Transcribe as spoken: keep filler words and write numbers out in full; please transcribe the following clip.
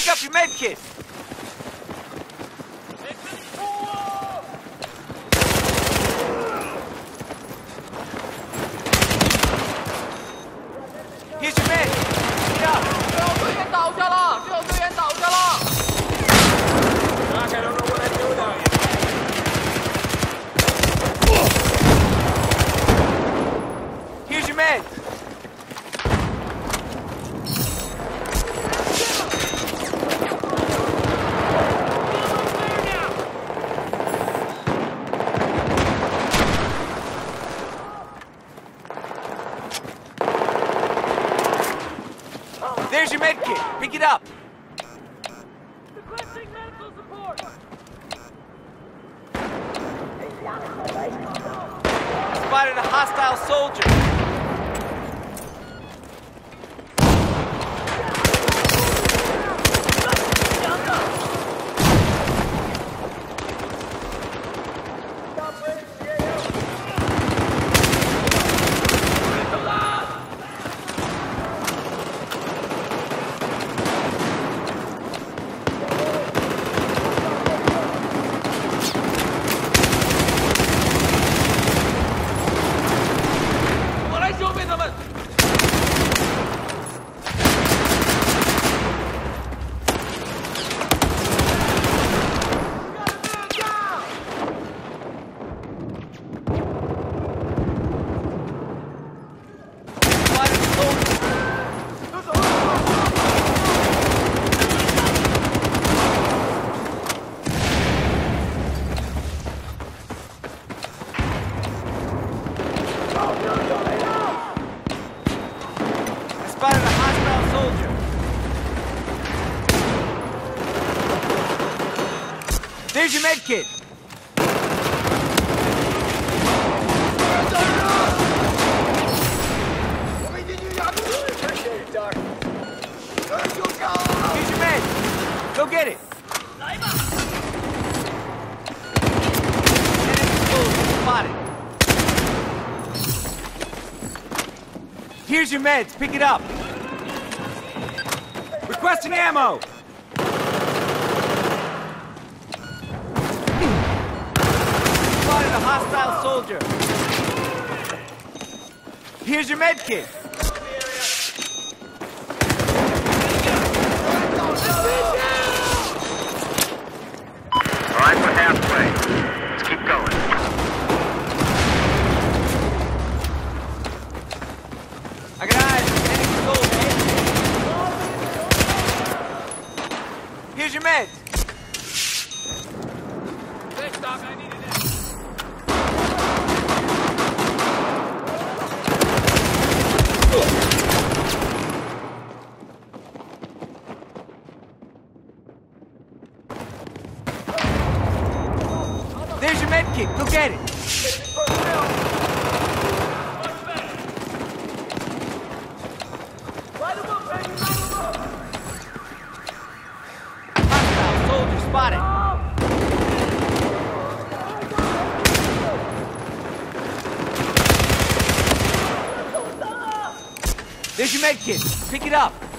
Pick up your med kit. Here's your med. Get up. 最后队员倒下了，最后队员倒下了。I don't know what I do now. Here's your med. There's your med kit. Pick it up. Requesting medical support. Spotted a hostile soldier. Spotted a hostile soldier. There's your med kit. Appreciate it, Doc. Here's your med. Go get it. Enemy soldier spotted. Here's your meds. Pick it up. Requesting ammo. Spotted a hostile soldier. Here's your med kit. All right, we're halfway. Let's keep going. I got eyes. Enemy soldier. Here's your meds. Thanks, Doc. I needed it. There's your med kit. Go get it. Hostile soldier spotted. There's your med kit. Pick it up.